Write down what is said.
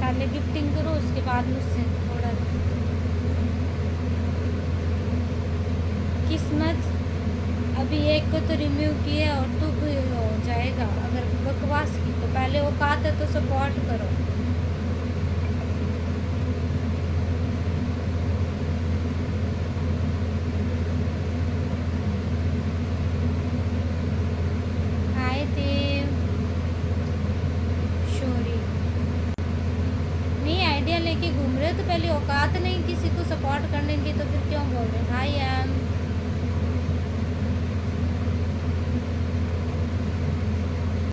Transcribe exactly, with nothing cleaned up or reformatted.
पहले गिफ्टिंग करो, उसके बाद मुझसे थोड़ा किस्मत। अभी एक को तो रिम्यू किया और तू भी हो जाएगा। अगर बकवास की तो पहले औकात है तो सपोर्ट करो। हाय देव शोरी, नहीं आइडिया लेके घूम रहे हो तो पहले औकात नहीं किसी को सपोर्ट करने की, तो फिर क्यों